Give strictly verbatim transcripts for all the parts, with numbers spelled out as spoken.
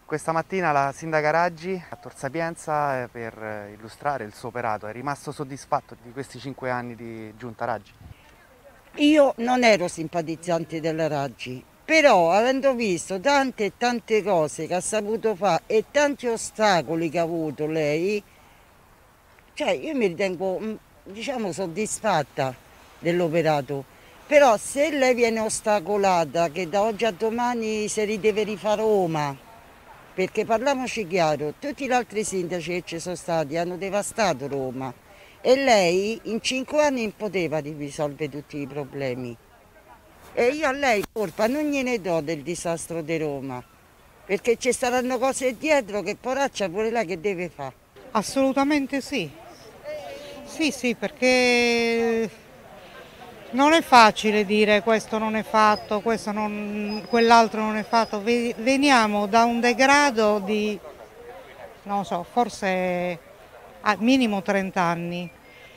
Questa mattina la sindaca Raggi a Tor Sapienza eh, per eh, illustrare il suo operato. È rimasto soddisfatto di questi cinque anni di giunta Raggi? Io non ero simpatizzante della Raggi, però avendo visto tante e tante cose che ha saputo fare e tanti ostacoli che ha avuto lei, cioè io mi ritengo, mm, diciamo, soddisfatta dell'operato. Però se lei viene ostacolata, che da oggi a domani si rideve rifare Roma, perché parliamoci chiaro, tutti gli altri sindaci che ci sono stati hanno devastato Roma e lei in cinque anni non poteva risolvere tutti i problemi. E io a lei colpa non gliene do del disastro di Roma, perché ci saranno cose dietro che poraccia pure lei che deve fare. Assolutamente sì, sì sì perché non è facile dire questo non è fatto, questo non, quell'altro non è fatto, veniamo da un degrado di, non so, forse a minimo trenta anni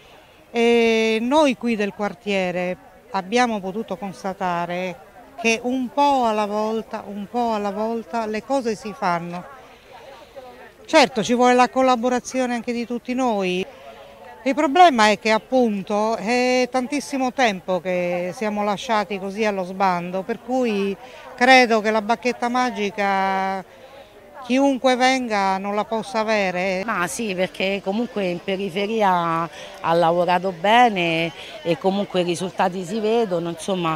e noi qui del quartiere abbiamo potuto constatare che un po' alla volta, un po' alla volta le cose si fanno. Certo, ci vuole la collaborazione anche di tutti noi. Il problema è che appunto è tantissimo tempo che siamo lasciati così allo sbando, per cui credo che la bacchetta magica chiunque venga non la possa avere. Ma sì, perché comunque in periferia ha lavorato bene e comunque i risultati si vedono, insomma.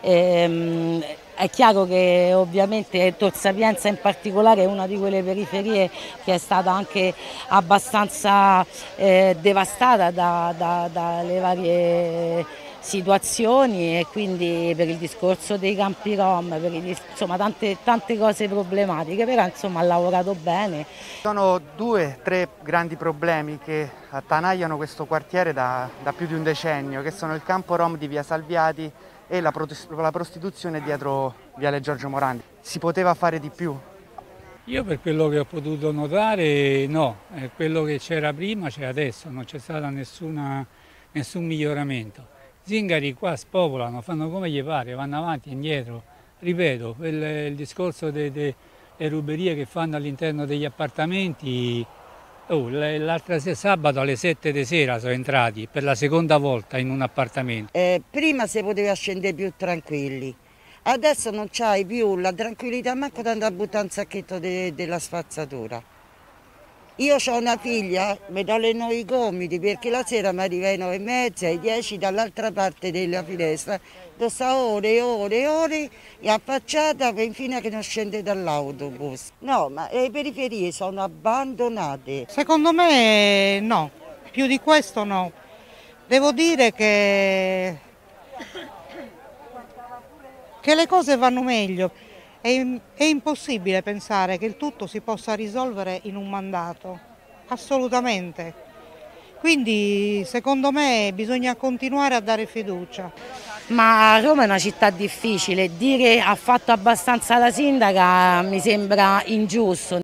Ehm, È chiaro che ovviamente Tor Sapienza in particolare è una di quelle periferie che è stata anche abbastanza eh, devastata da, da, dalle varie situazioni e quindi per il discorso dei campi rom, per il, insomma tante, tante cose problematiche, però insomma ha lavorato bene. Ci sono due, tre grandi problemi che attanagliano questo quartiere da, da più di un decennio, che sono il campo rom di via Salviati e la, la prostituzione dietro viale Giorgio Morandi. Si poteva fare di più? Io per quello che ho potuto notare no, è quello che c'era prima c'è adesso, non c'è stato nessun miglioramento. I zingari qua spopolano, fanno come gli pare, vanno avanti e indietro. Ripeto, il, il discorso delle ruberie che fanno all'interno degli appartamenti. Oh, l'altro sabato alle sette di sera sono entrati per la seconda volta in un appartamento. Eh, prima si poteva scendere più tranquilli, adesso non c'hai più la tranquillità manco di andare a buttare un sacchetto de, della spazzatura. Io ho una figlia, mi alleno i gomiti perché la sera mi arriva alle nove e mezza, alle dieci dall'altra parte della finestra, dove sta ore e ore e ore e affacciata fino a che non scende dall'autobus. No, ma le periferie sono abbandonate. Secondo me no, più di questo no. Devo dire che, che le cose vanno meglio. È, è impossibile pensare che il tutto si possa risolvere in un mandato, assolutamente. Quindi secondo me bisogna continuare a dare fiducia. Ma Roma è una città difficile, dire ha fatto abbastanza la sindaca mi sembra ingiusto.